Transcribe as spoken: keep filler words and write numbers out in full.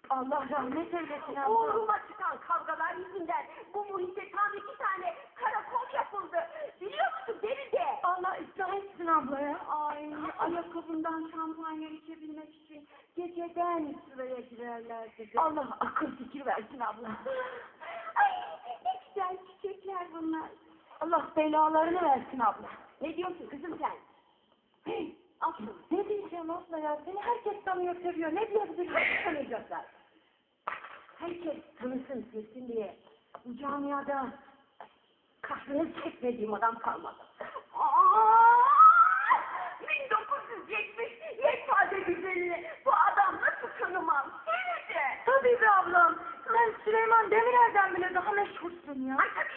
Allah rahmet eylesin abla. Oğluma çıkan kavgalar yüzünden bu muhite tam iki tane karakol yapıldı. Biliyor musun Deride? Allah ıslah etsin ablaya. Ay ayakkabından şampanya içebilmek için geceden sıraya girerler dedi. Allah akıl fikir versin abla. Ay ne güzel çiçekler bunlar. Allah belalarını versin abla. Ne diyorsun kızım sen? Hey Aslı ne diyeceğim abla ya? Seni herkes tanıyor seviyor. Ne diyebiliriz? Nasıl tanıyacaklar? Herkes tanısın bilsin diye. Bu camiada kahrını çekmediğim adam kalmadı. Aa! bin dokuz yüz yetmiş yekpare güzelini bu adam nasıl tanımam? Nerede? Tabii be ablam. Sen Süleyman Demirel'den bile daha meşhursun ya. Ay tabii